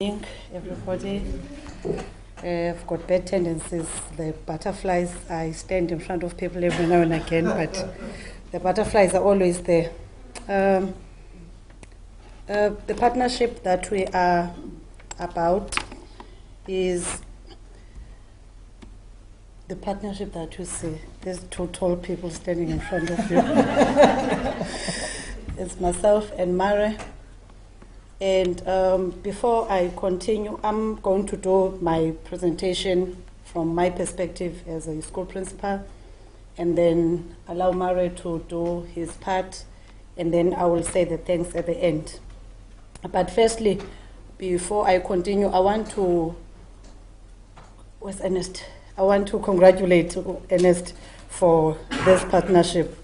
Everybody, I've got bad tendencies. The butterflies, I stand in front of people every now and again, but the butterflies are always there. The partnership that we are about is the partnership that you see. There's two tall people standing in front of you. It's myself and Mare. And before I continue, I'm going to do my presentation from my perspective as a school principal, and then allow Mare to do his part, and then I will say the thanks at the end. But firstly, before I continue, I want to, where's Ernest? I want to congratulate Ernest for this partnership.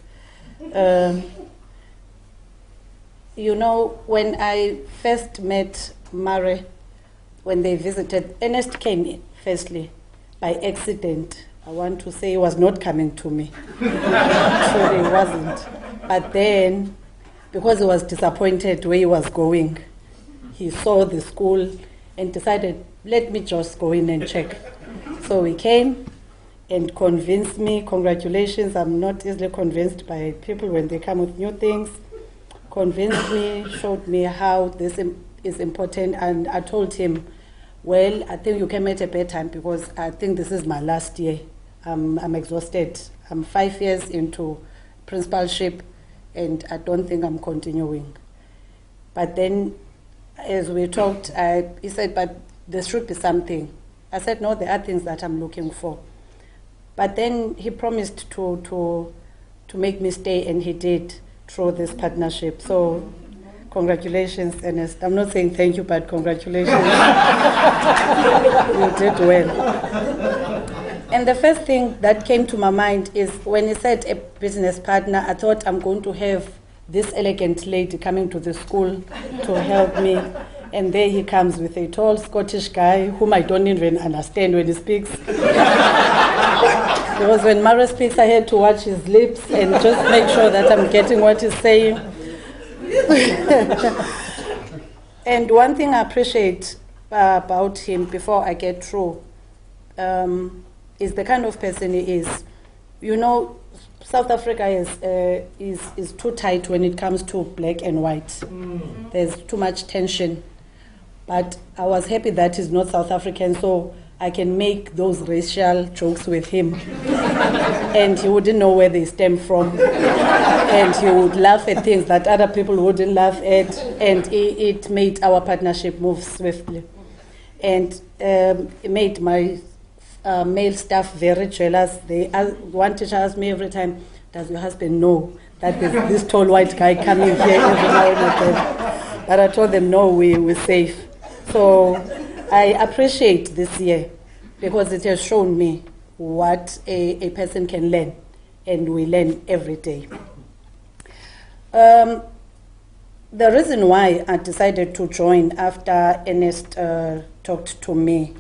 You know, when I first met Mare, when they visited, Ernest came in, firstly, by accident. I want to say he was not coming to me. Truly, he wasn't. But then, because he was disappointed where he was going, he saw the school and decided, let me just go in and check. So he came and convinced me. Congratulations, I'm not easily convinced by people when they come with new things. Convinced me, showed me how this is important, and I told him, well, I think you came at a bad time because I think this is my last year. I'm exhausted. I'm 5 years into principalship, and I don't think I'm continuing. But then, as we talked, he said, but there should be something. I said, no, there are things that I'm looking for. But then he promised to make me stay, and he did, through this partnership. So congratulations, Ernest. I'm not saying thank you, but congratulations. You did well. And the first thing that came to my mind is when he said a business partner, I thought I'm going to have this elegant lady coming to the school to help me. And there he comes with a tall Scottish guy whom I don't even understand when he speaks. Because when Mara speaks, I had to watch his lips and just make sure that I'm getting what he's saying. And one thing I appreciate about him before I get through is the kind of person he is. You know, South Africa is too tight when it comes to black and white. There's too much tension. But I was happy that he's not South African, so I can make those racial jokes with him. And he wouldn't know where they stem from. And he would laugh at things that other people wouldn't laugh at. And it made our partnership move swiftly. And it made my male staff very jealous. One teacher asked me every time, does your husband know that there's this tall white guy coming here every now and again? But I told them, no, we're safe. So I appreciate this year because it has shown me what a person can learn, and we learn every day. The reason why I decided to join after Ernest talked to me,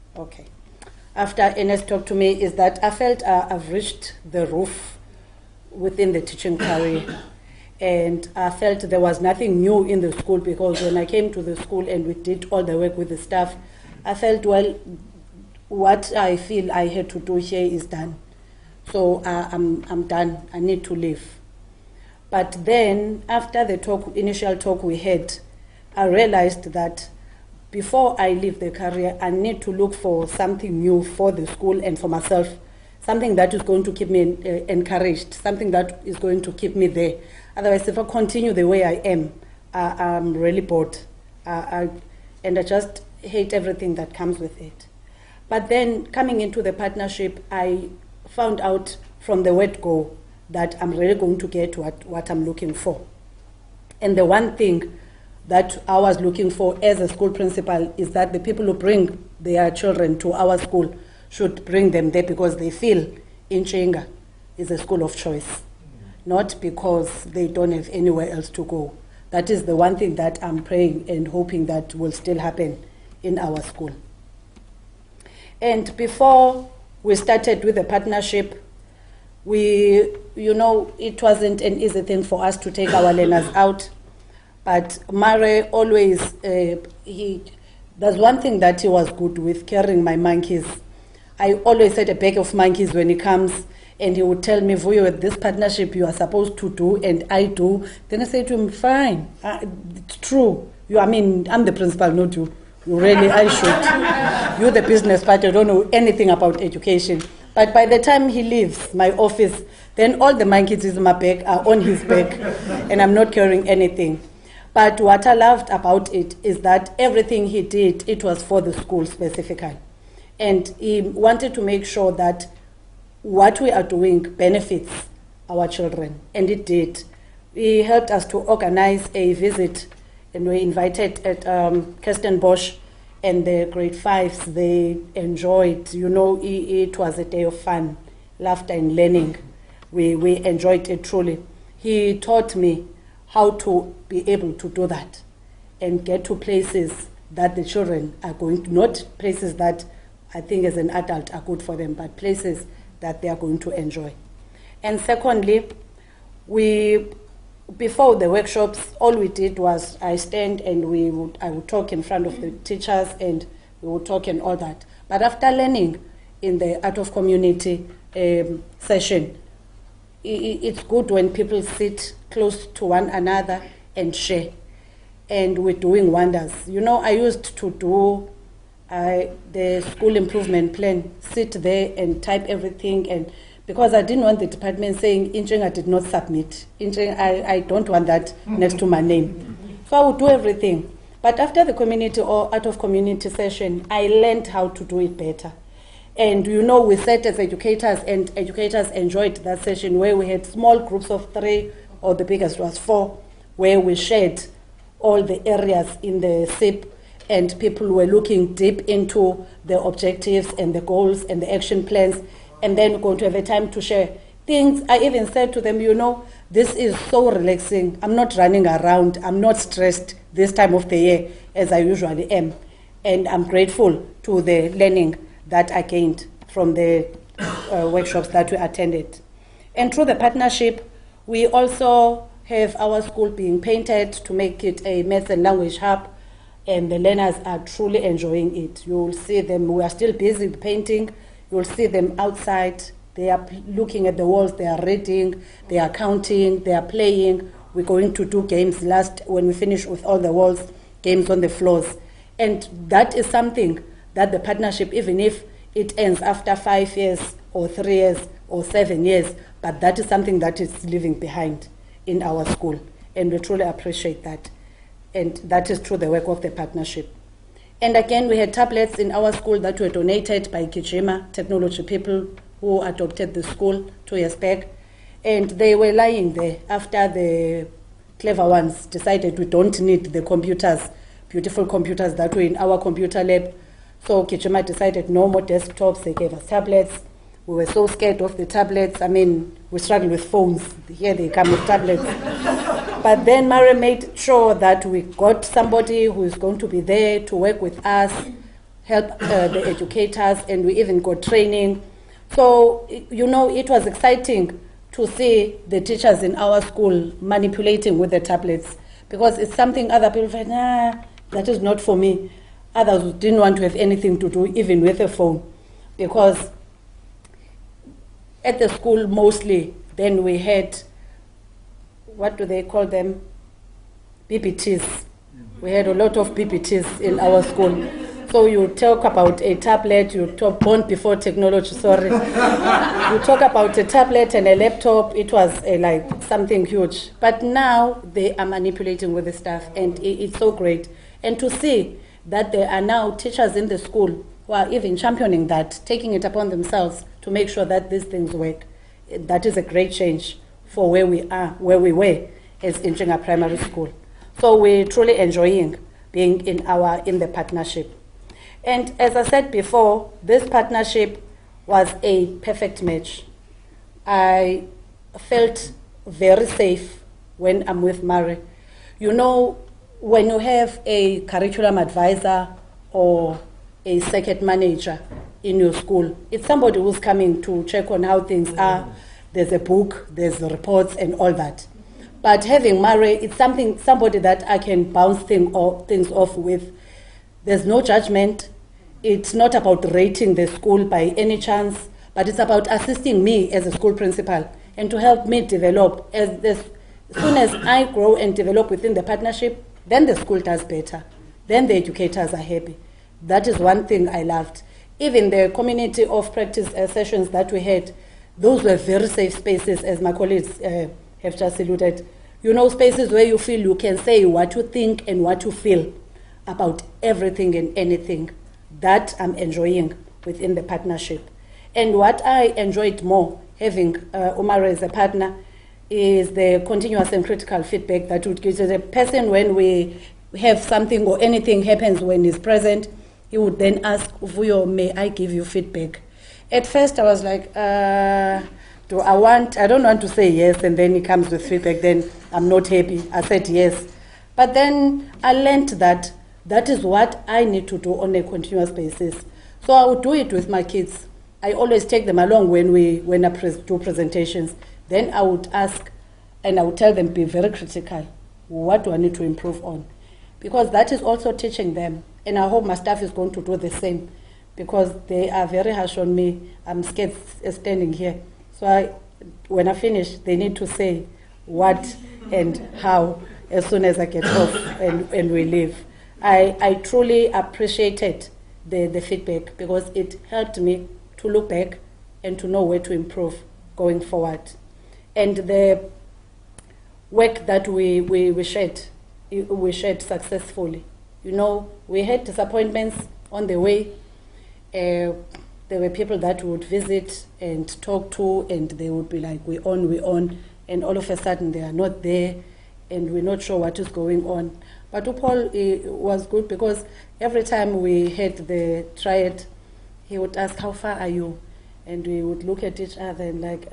is that I felt I've reached the roof within the teaching career. And I felt there was nothing new in the school, because when I came to the school and we did all the work with the staff, I felt, well, what I feel I had to do here is done. So I'm done. I need to leave. But then, after the initial talk we had, I realized that before I leave the career, I need to look for something new for the school and for myself, something that is going to keep me encouraged, something that is going to keep me there. Otherwise, if I continue the way I am, I'm really bored. And I just hate everything that comes with it. But then, coming into the partnership, I found out from the word go that I'm really going to get what I'm looking for. And the one thing that I was looking for as a school principal is that the people who bring their children to our school should bring them there because they feel Intshinga is a school of choice, not because they don't have anywhere else to go. That is the one thing that I'm praying and hoping that will still happen in our school. And before we started with the partnership, it wasn't an easy thing for us to take our learners out. But Mare always, There's one thing that he was good with, carrying my monkeys. I always had a bag of monkeys when he comes, and he would tell me, Vuyo, with this partnership you are supposed to do, and I do. Then I say to him, fine, it's true. I'm the principal, not you. Really, I should. You're the business part, I don't know anything about education. But by the time he leaves my office, then all the monkeys in my bag are on his back, and I'm not carrying anything. But what I loved about it is that everything he did, it was for the school specifically. And he wanted to make sure that what we are doing benefits our children, and it did. He helped us to organize a visit, and we invited at Kirstenbosch, and the grade 5s, they enjoyed, it was a day of fun, laughter and learning. We enjoyed it truly. He taught me how to be able to do that and get to places that the children are going to, not places that I think as an adult are good for them, but places that they are going to enjoy. And secondly, before the workshops, all we did was I stand and I would talk in front of the teachers, and we would talk and all that. But after learning in the Art of Community session, it's good when people sit close to one another and share. And we're doing wonders. I used to do the school improvement plan, sit there and type everything, and because I didn't want the department saying Intshinga did not submit. I don't want that next to my name. So I would do everything. But after the community or Art of Community session, I learned how to do it better. And we sat as educators, and educators enjoyed that session where we had small groups of 3, or the biggest was 4, where we shared all the areas in the SIP, and people were looking deep into the objectives and the goals and the action plans, and then we're going to have a time to share things. I even said to them, this is so relaxing. I'm not running around. I'm not stressed this time of the year as I usually am. And I'm grateful to the learning that I gained from the workshops that we attended. And through the partnership, we also have our school being painted to make it a maths and language hub, and the learners are truly enjoying it. You'll see them, we are still busy painting. You'll see them outside. They are looking at the walls, they are reading, they are counting, they are playing. We're going to do games when we finish with all the walls, games on the floors. And that is something that the partnership, even if it ends after 5 years or 3 years or 7 years, but that is something that is leaving behind in our school. And we truly appreciate that. And that is through the work of the partnership. And again, we had tablets in our school that were donated by Kijima technology people who adopted the school 2 years back. And they were lying there after the clever ones decided we don't need the computers, beautiful computers that were in our computer lab. So Kijima decided no more desktops. They gave us tablets. We were so scared of the tablets. We struggle with phones. Here they come with tablets. But then Mary made sure that we got somebody who is going to be there to work with us, help the educators, and we even got training. So, it was exciting to see the teachers in our school manipulating with the tablets, because it's something other people said, that is not for me. Others didn't want to have anything to do even with a phone, because at the school mostly then we had, what do they call them? BBTs. We had a lot of BBTs in our school. So you talk about a tablet, you talk born before technology, sorry. You talk about a tablet and a laptop, it was like something huge. But now they are manipulating with the stuff, and it's so great. And to see that there are now teachers in the school who are even championing that, taking it upon themselves to make sure that these things work, that is a great change for where we are, where we were as Intshinga Primary School. So we're truly enjoying being in the partnership. And as I said before, this partnership was a perfect match. I felt very safe when I'm with Mary. When you have a curriculum advisor or a circuit manager in your school, it's somebody who's coming to check on how things are. There's a book, there's the reports and all that. But having Mary, it's somebody that I can bounce things off with. There's no judgment. It's not about rating the school by any chance, but it's about assisting me as a school principal and to help me develop. As soon as I grow and develop within the partnership, then the school does better. Then the educators are happy. That is one thing I loved. Even the community of practice sessions that we had, those were very safe spaces, as my colleagues have just alluded. You know, spaces where you feel you can say what you think and what you feel about everything and anything. That I'm enjoying within the partnership. And what I enjoyed more, having Umar as a partner, is the continuous and critical feedback that would give to the person when we have something or anything happens when he's present. He would then ask, Vuyo, may I give you feedback? At first I was like, I don't want to say yes, and then he comes with feedback, then I'm not happy. I said yes. But then I learned that that is what I need to do on a continuous basis. So I would do it with my kids. I always take them along when I do presentations. Then I would ask, and I would tell them, be very critical. What do I need to improve on? Because that is also teaching them. And I hope my staff is going to do the same, because they are very harsh on me. I'm scared standing here. So when I finish, they need to say what and how as soon as I get off and we leave. I truly appreciated the feedback, because it helped me to look back and to know where to improve going forward. And the work that we shared successfully. You know, we had disappointments on the way. There were people that would visit and talk to, and they would be like, we on, and all of a sudden they are not there, and we're not sure what is going on. But Paul was good, because every time we had the triad, he would ask, how far are you? And we would look at each other and like,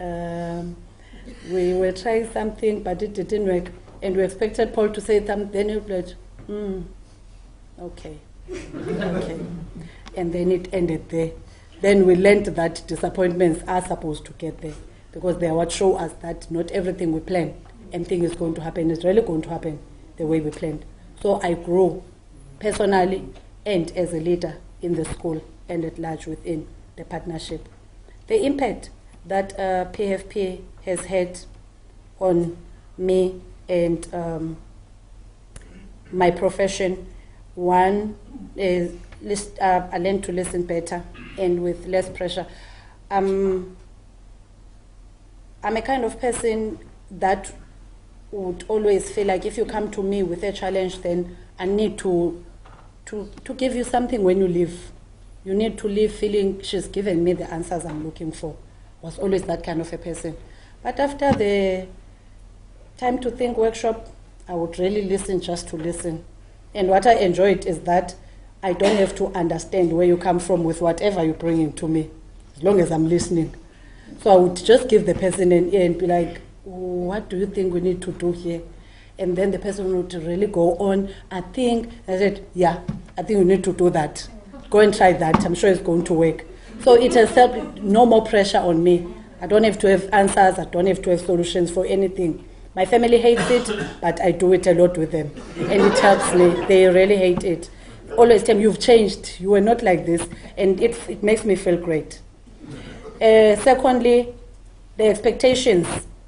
we were trying something, but it didn't work. And we expected Paul to say something, then he would be like, okay, okay. And then it ended there. Then we learned that disappointments are supposed to get there, because they are what show us that not everything we plan and think is going to happen is really going to happen the way we planned. So I grew personally and as a leader in the school and at large within the partnership. The impact that PFP has had on me and my profession, one is I learned to listen better and with less pressure. I'm a kind of person that would always feel like if you come to me with a challenge, then I need to give you something when you leave. You need to leave feeling she's given me the answers I'm looking for. Was always that kind of a person. But after the time to think workshop, I would really listen just to listen. And what I enjoyed is that I don't have to understand where you come from with whatever you're bringing to me, as long as I'm listening. So I would just give the person an ear and be like, what do you think we need to do here? And then the person would really go on. I said, yeah, I think we need to do that. Go and try that. I'm sure it's going to work. So it has helped, no more pressure on me. I don't have to have answers. I don't have to have solutions for anything. My family hates it, but I do it a lot with them. And it helps me. They really hate it. Always tell me, you've changed. You were not like this. And it makes me feel great. Secondly, the expectations.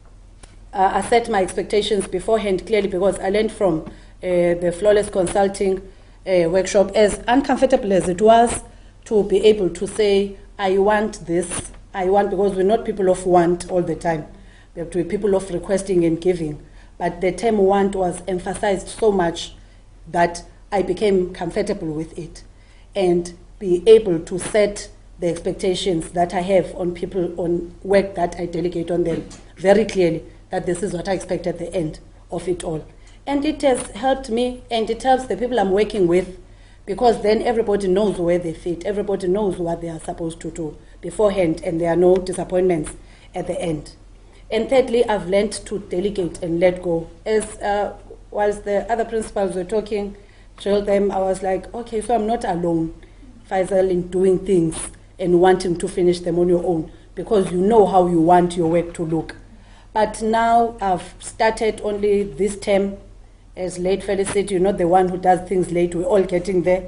I set my expectations beforehand clearly, because I learned from the Flawless Consulting workshop, as uncomfortable as it was, to be able to say, I want this, I want, because we're not people of want all the time. We have to be people of requesting and giving. But the term want was emphasized so much that I became comfortable with it and be able to set the expectations that I have on people, on work that I delegate on them very clearly, that this is what I expect at the end of it all. And it has helped me, and it helps the people I'm working with, because then everybody knows where they fit, everybody knows what they are supposed to do beforehand, and there are no disappointments at the end. And thirdly, I've learned to delegate and let go. As whilst the other principals were talking, told them, I was like, okay, so I'm not alone, Faisal, in doing things and wanting to finish them on your own, because you know how you want your work to look. But now I've started only this term, as late Felicity, you're not the one who does things late, we're all getting there.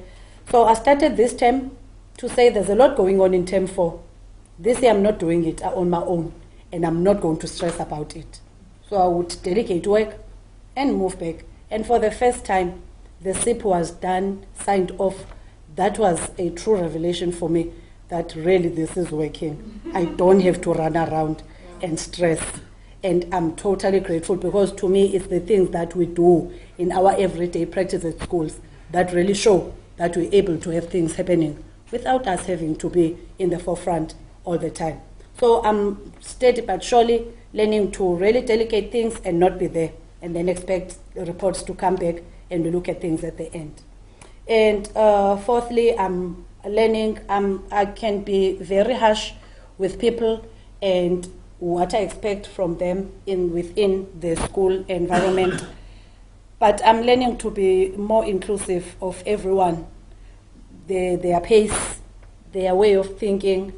So I started this term to say there's a lot going on in term 4. This year I'm not doing it on my own, and I'm not going to stress about it. So I would delegate work and move back. And for the first time, the SIP was done, signed off. That was a true revelation for me that really this is working. I don't have to run around and stress. And I'm totally grateful, because to me it's the things that we do in our everyday practice at schools that really show that we're able to have things happening without us having to be in the forefront all the time. So I'm steady but surely learning to really delegate things and not be there, and then expect the reports to come back and we look at things at the end. And fourthly, I'm learning I can be very harsh with people and what I expect from them within the school environment. But I'm learning to be more inclusive of everyone, their pace, their way of thinking.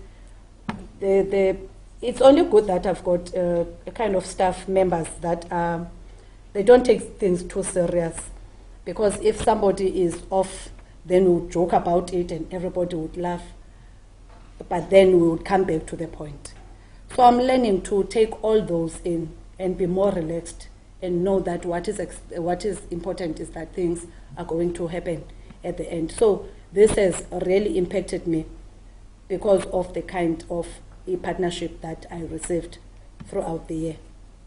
It's only good that I've got a kind of staff members that they don't take things too serious. Because if somebody is off, then we'll joke about it and everybody would laugh. But then we would come back to the point. So I'm learning to take all those in and be more relaxed and know that what is important is that things are going to happen at the end. So this has really impacted me because of the kind of a partnership that I received throughout the year.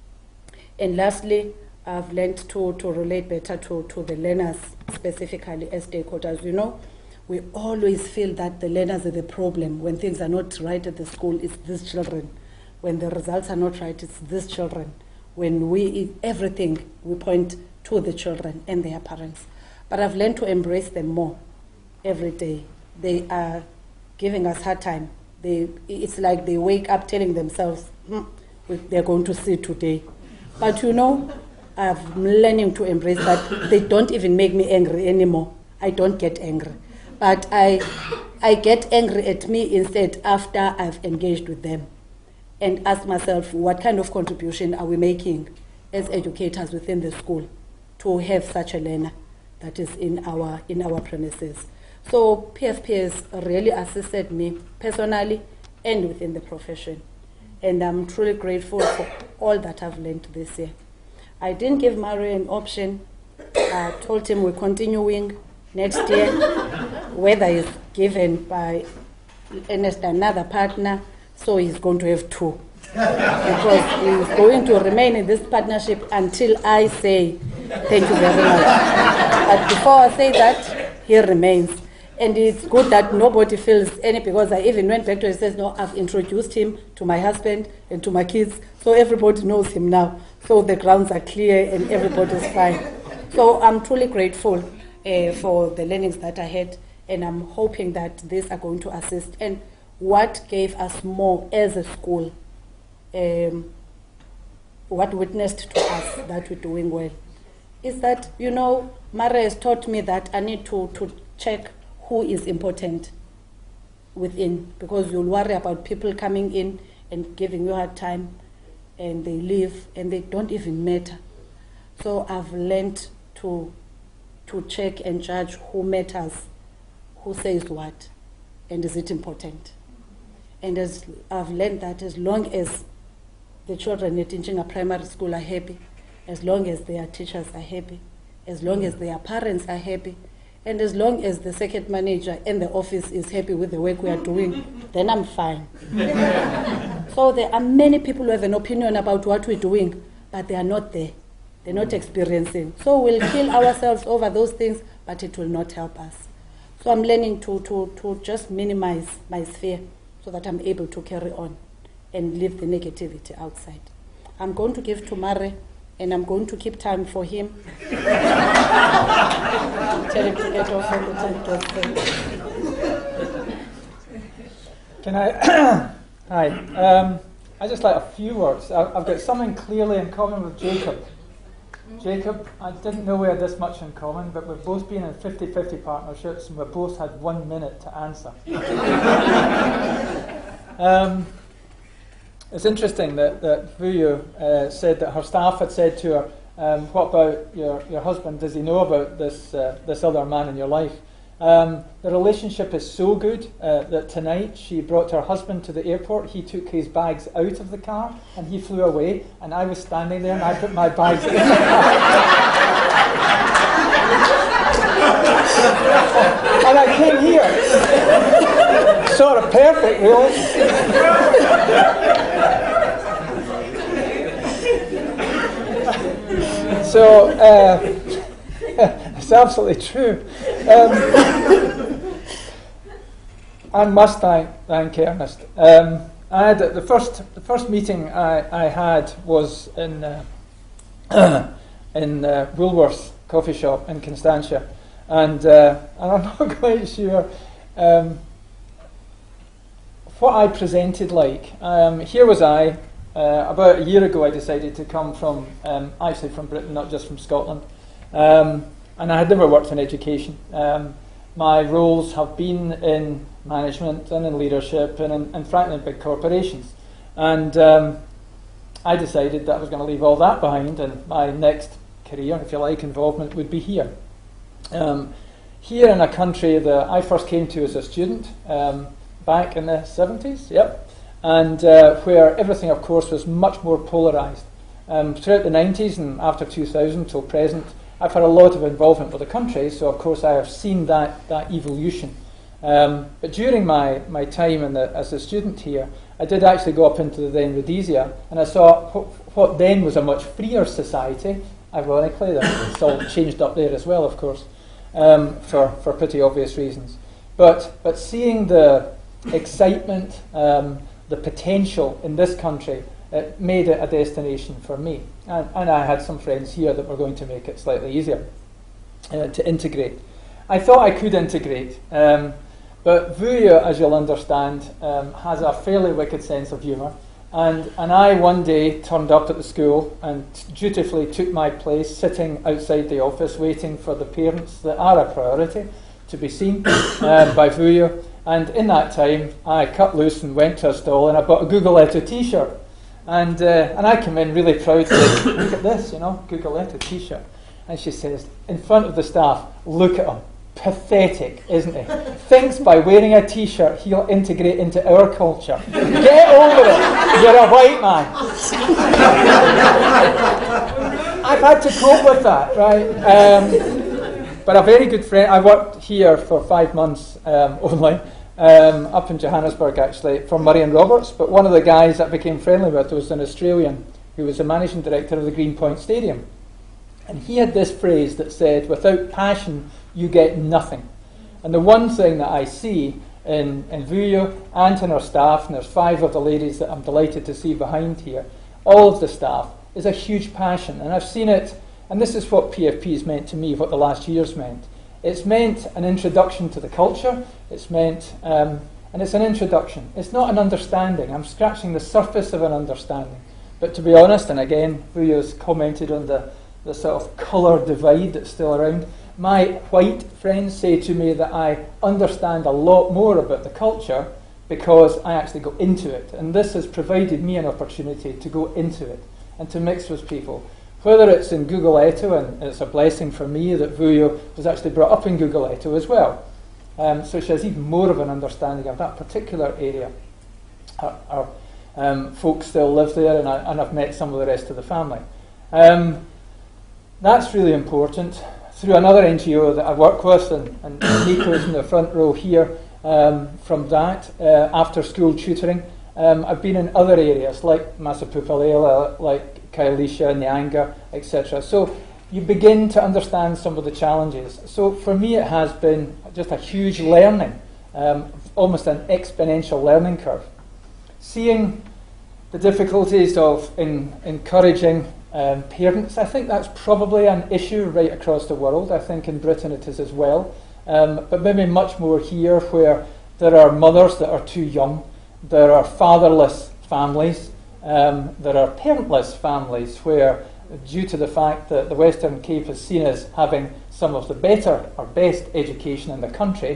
And lastly, I've learned to relate better to the learners, specifically as stakeholders. You know, we always feel that the learners are the problem. When things are not right at the school, it's these children. When the results are not right, it's these children. When everything, we point to the children and their parents. But I've learned to embrace them more every day. They are giving us hard time. It's like they wake up telling themselves, they're going to see today. But you know, I'm learning to embrace that. They don't even make me angry anymore. I don't get angry. But I get angry at me instead after I've engaged with them and ask myself, what kind of contribution are we making as educators within the school to have such a learner that is in our premises. So PFP has really assisted me personally and within the profession. And I'm truly grateful for all that I've learned this year. I didn't give Mario an option. I told him we're continuing next year, whether it's given by another partner, so he's going to have 2. Because he's going to remain in this partnership until I say thank you very much. But before I say that, he remains. And it's good that nobody feels any, because I even went back to him and says, no, I've introduced him to my husband and to my kids, so everybody knows him now. So the grounds are clear and everybody's fine. So I'm truly grateful for the learnings that I had, and I'm hoping that these are going to assist. And what gave us more as a school, what witnessed to us that we're doing well, is that, you know, Mara has taught me that I need to check who is important within, because you'll worry about people coming in and giving you a hard time, and they leave and they don't even matter. So I've learned to check and judge who matters, who says what, and is it important. And as I've learned that as long as the children at Intshinga Primary School are happy, as long as their teachers are happy, as long as their parents are happy, and as long as the circuit manager and the office is happy with the work we are doing, then I'm fine. So there are many people who have an opinion about what we're doing, but they are not there. They're not experiencing. So we'll kill ourselves over those things, but it will not help us. So I'm learning to just minimize my sphere so that I'm able to carry on and leave the negativity outside. I'm going to give to Mare, and I'm going to keep time for him. Tell him to get off on the time. Can I? Hi. I just like a few words. I've got something clearly in common with Jacob. Jacob, I didn't know we had this much in common, but we've both been in 50-50 partnerships, and we've both had 1 minute to answer. It's interesting that Vuyo said that her staff had said to her, what about your husband? Does he know about this other man in your life? The relationship is so good that tonight she brought her husband to the airport. He took his bags out of the car and he flew away, and I was standing there and I put my bags in the car. And I came here. Sort of perfect, really. So, it's absolutely true. I must thank Ernest. I had the first meeting I had was in Woolworths coffee shop in Constantia, and I'm not quite sure what I presented like. Here was I. About a year ago, I decided to come from, actually from Britain, not just from Scotland. And I had never worked in education. My roles have been in management and in leadership and frankly in big corporations. And I decided that I was going to leave all that behind, and my next career, if you like, involvement would be here. Here in a country that I first came to as a student back in the 70s, yep. And where everything, of course, was much more polarised. Throughout the 90s and after 2000 till present, I've had a lot of involvement with the country, so of course I have seen that evolution. But during my time as a student here, I did actually go up into the then Rhodesia, and I saw what then was a much freer society. Ironically, it's all changed up there as well, of course, for pretty obvious reasons. But seeing the excitement, the potential in this country, it made it a destination for me. And I had some friends here that were going to make it slightly easier to integrate. I thought I could integrate, but Vuya, as you'll understand, has a fairly wicked sense of humour. And I one day turned up at the school and dutifully took my place sitting outside the office waiting for the parents that are a priority to be seen by Vuya. And in that time, I cut loose and went to a stall and I bought a Google Letter t-shirt. And I came in really proud to say, look at this, Google Letter t-shirt. And she says, in front of the staff, look at him. Pathetic, isn't he? Thinks by wearing a t-shirt he'll integrate into our culture. Get over it. You're a white man. I've had to cope with that, right? But a very good friend, I worked here for 5 months only, up in Johannesburg actually, for Murray and Roberts, but one of the guys that I became friendly with was an Australian who was the managing director of the Greenpoint Stadium. And he had this phrase that said, without passion, you get nothing. And the one thing that I see in Vuya and in our staff, and there's 5 of the ladies that I'm delighted to see behind here, all of the staff, is a huge passion. And I've seen it. And this is what PFP has meant to me, what the last year's meant. It's meant an introduction to the culture. It's meant, and it's an introduction. It's not an understanding. I'm scratching the surface of an understanding. But to be honest, and again, Vuya's commented on the sort of colour divide that's still around. My white friends say to me that I understand a lot more about the culture because I actually go into it. And this has provided me an opportunity to go into it and to mix with people. Whether it's in Google Eto, and it's a blessing for me that Vuya was actually brought up in Google Eto as well. So she has even more of an understanding of that particular area. Our folks still live there, and I've met some of the rest of the family. That's really important. Through another NGO that I work with, and Nico's in the front row here, from that, after school tutoring, I've been in other areas like Masapupalela, like Kailisha, Nyanga, etc. So you begin to understand some of the challenges. So for me it has been just a huge learning, almost an exponential learning curve. Seeing the difficulties of encouraging parents, I think that's probably an issue right across the world. I think in Britain it is as well. But maybe much more here where there are mothers that are too young, there are fatherless families, there are parentless families where, due to the fact that the Western Cape is seen as having some of the better or best education in the country,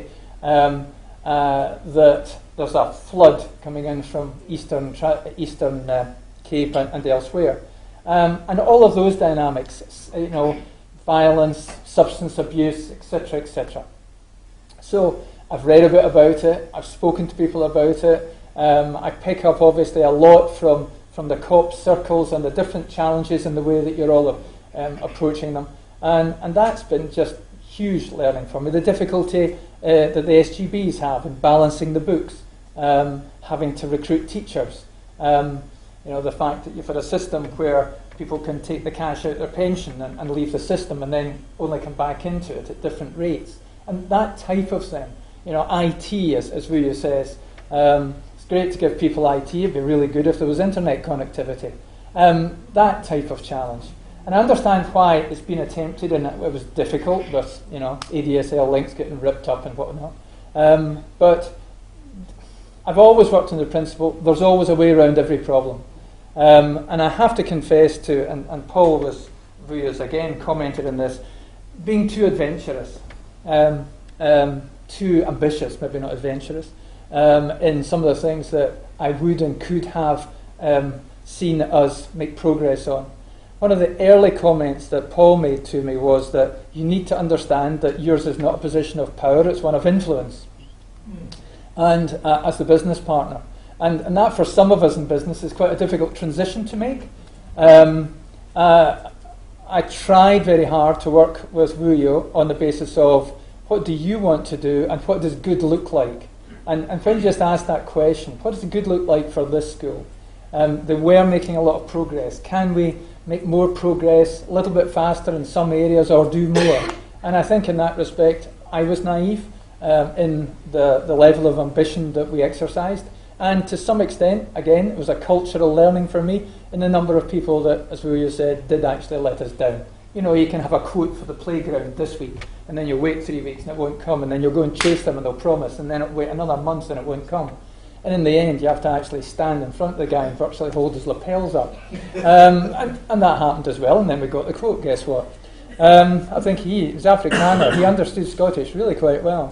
that there's a flood coming in from Eastern Cape and elsewhere. And all of those dynamics, violence, substance abuse, etc., etc. So I've read a bit about it, I've spoken to people about it, I pick up obviously a lot from the COP circles and the different challenges and the way that you're all approaching them. And that's been just huge learning for me. The difficulty that the SGBs have in balancing the books, having to recruit teachers. The fact that you've got a system where people can take the cash out of their pension and leave the system and then only come back into it at different rates. And that type of thing. IT, as Vuyo says, it's great to give people IT. It'd be really good if there was internet connectivity. That type of challenge. And I understand why it's been attempted, and it was difficult with ADSL links getting ripped up and whatnot. But I've always worked on the principle there's always a way around every problem. And I have to confess to, and Paul Vuyo's again commented on this, being too adventurous, too ambitious, maybe not adventurous, in some of the things that I would and could have seen us make progress on. One of the early comments that Paul made to me was that you need to understand that yours is not a position of power, it's one of influence. And as the business partner. And that for some of us in business is quite a difficult transition to make. I tried very hard to work with Vuyo on the basis of what do you want to do and what does good look like? And when you just ask that question, what does good look like for this school? They were making a lot of progress. Can we make more progress, a little bit faster in some areas, or do more? And I think in that respect, I was naive in the level of ambition that we exercised. And to some extent, again, it was a cultural learning for me in the number of people that, as Vuyo said, did actually let us down. You can have a quote for the playground this week, and then you'll wait 3 weeks and it won't come, and then you'll go and chase them and they'll promise, and then it'll wait another month and it won't come. And in the end, you have to actually stand in front of the guy and virtually hold his lapels up. And that happened as well, and then we got the quote, guess what? I think he was Afrikaner. He understood Scottish really quite well.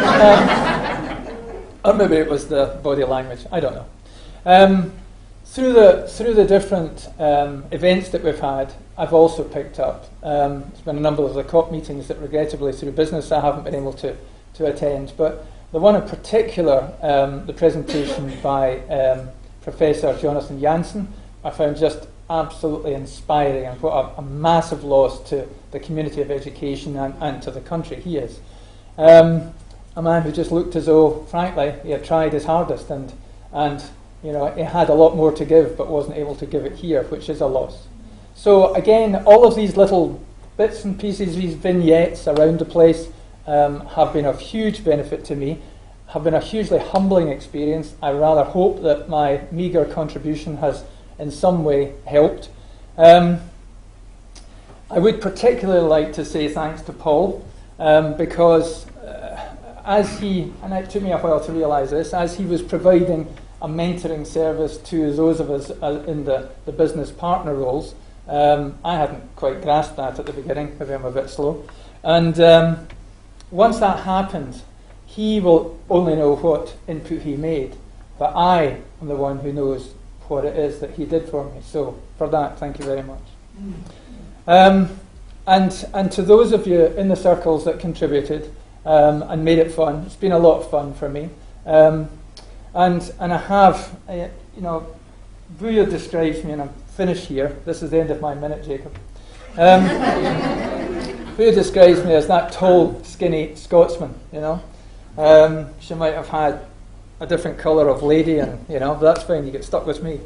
Or maybe it was the body language. I don't know. Through the different events that we've had, I've also picked up. There's been a number of the COP meetings that regrettably through business I haven't been able to attend. But the one in particular, the presentation by Professor Jonathan Jansen, I found just absolutely inspiring, and what a massive loss to the community of education and to the country he is. A man who just looked as though, frankly, he had tried his hardest and he had a lot more to give but wasn't able to give it here, which is a loss. So again, all of these little bits and pieces, these vignettes around the place have been of huge benefit to me, have been a hugely humbling experience. I rather hope that my meagre contribution has in some way helped. I would particularly like to say thanks to Paul because as he, and it took me a while to realise this, as he was providing a mentoring service to those of us in the business partner roles, I hadn't quite grasped that at the beginning, maybe I'm a bit slow. And once that happened, he will only know what input he made, but I am the one who knows what it is that he did for me. So for that, thank you very much. And to those of you in the circles that contributed and made it fun, it's been a lot of fun for me. And I have, Vuyo describes me, and I'm finished here. This is the end of my minute, Jacob. Vuyo describes me as that tall, skinny Scotsman, She might have had a different colour of lady, and, but that's fine, you get stuck with me.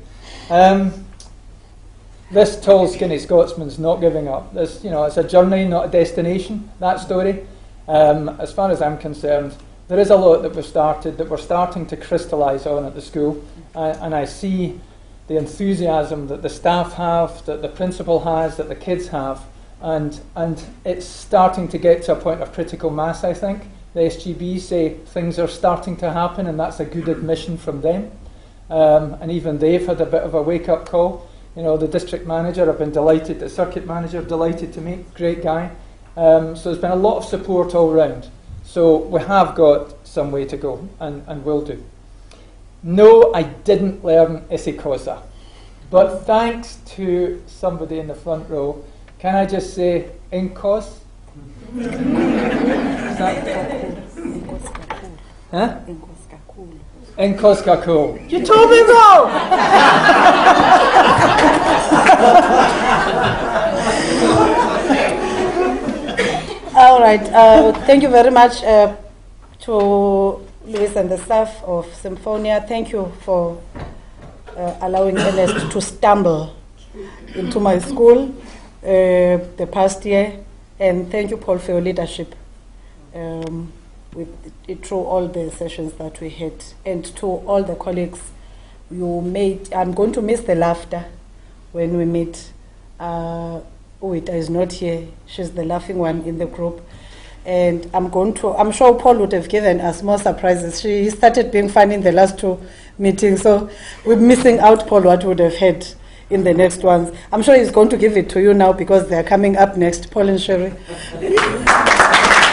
This tall, skinny Scotsman's not giving up. This, it's a journey, not a destination, that story. As far as I'm concerned, there is a lot that we're starting to crystallise on at the school, and I see the enthusiasm that the staff have, that the principal has, that the kids have, and it's starting to get to a point of critical mass, I think. The SGB say things are starting to happen, and that's a good admission from them. And even they've had a bit of a wake-up call. The district manager, I've been delighted, the circuit manager, delighted to meet, great guy. So there's been a lot of support all round. So we have got some way to go, and will do. No, I didn't learn Isikosa. But thanks to somebody in the front row, can I just say Inkos? Huh? Enkosi kakhulu. Enkoskakul. You told me wrong! All right. Thank you very much to Louis and the staff of Symphonia. Thank you for allowing Ernest to stumble into my school the past year. And thank you, Paul, for your leadership through all the sessions that we had. And to all the colleagues you made, I'm going to miss the laughter when we meet. Uita is not here. She's the laughing one in the group. And I'm sure Paul would have given us more surprises. He started being funny in the last 2 meetings, so we're missing out, Paul, what we would have had in the next ones. I'm sure he's going to give it to you now because they're coming up next, Paul and Sherry.